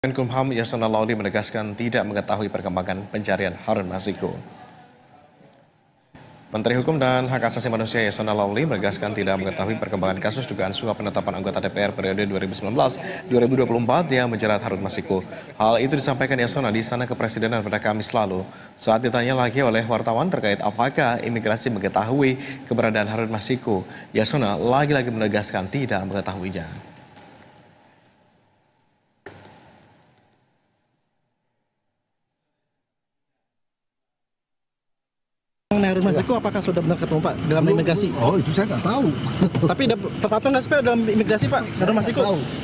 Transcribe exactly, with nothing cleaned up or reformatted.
Menkumham Yasona Lawli menegaskan tidak mengetahui perkembangan pencarian Harun Masiku. Menteri Hukum dan Hak Asasi Manusia Yasona Lawli menegaskan tidak mengetahui perkembangan kasus dugaan suap penetapan anggota D P R periode dua ribu sembilan belas sampai dua ribu dua puluh empat yang menjerat Harun Masiku. Hal itu disampaikan Yasona di Istana Kepresidenan pada Kamis lalu. Saat ditanya lagi oleh wartawan terkait apakah imigrasi mengetahui keberadaan Harun Masiku, Yasona lagi-lagi menegaskan tidak mengetahuinya. Harun Masiku apakah sudah benar ketemu Pak dalam imigrasi? Oh itu saya nggak tahu. Tapi terpantau nggak sih Pak dalam imigrasi Pak Harun Masiku?